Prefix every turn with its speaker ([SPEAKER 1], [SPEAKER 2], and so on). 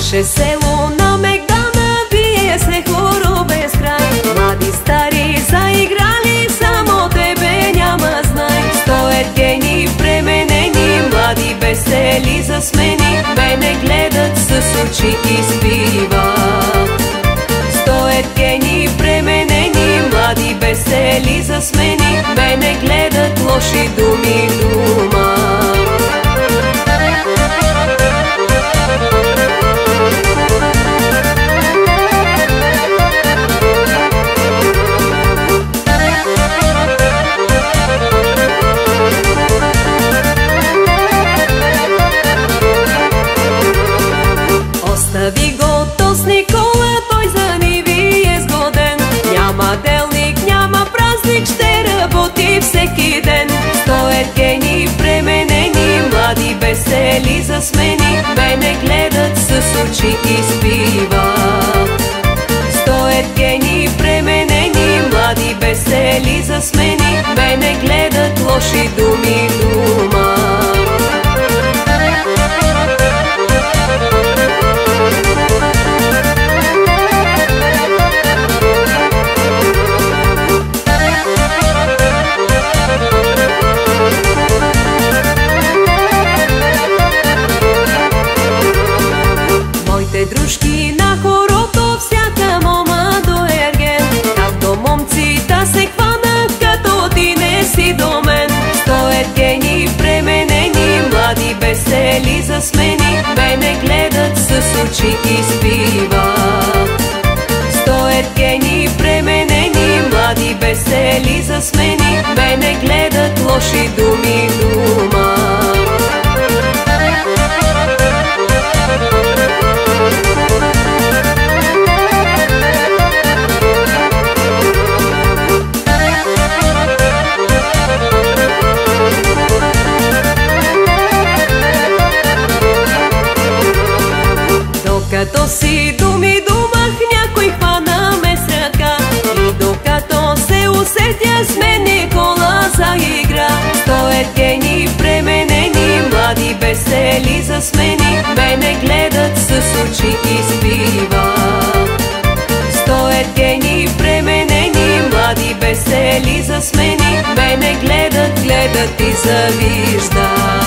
[SPEAKER 1] наше село на Мегдана бие се хоро без край. Млади стари заиграли, само тебе няма знай. 100 ергени пременени, млади весели засмени, мене гледат с очи и спиват. 100 ергени пременени, млади весели засмени, мене гледат лоши думи дума. Остави го тоз Никола, той за ниви е сгоден. Няма делник, няма празник, ще работи всеки ден. 100 ергени пременени, млади весели засмени, мене гледат с очи и спиват. 100 ергени пременени, млади весели засмени, мене гледат лоши думи дума. Дружки на хорото, всяка мома до ерген, както момците се хванат, като ти не си до мен. 100 ергени пременени, млади весели засмени, мене гледат с очи и спиват. 100 ергени пременени, млади весели засмени, мене гледат лоши думи дума. Докато си думи думах, някой хвана ме с ръка, и докато се усетя, с мен Никола заигра. 100 ергени пременени, млади весели засмени, мене гледат с очи и спиват. 100 ергени пременени, млади весели засмени, мене гледат и завиждат.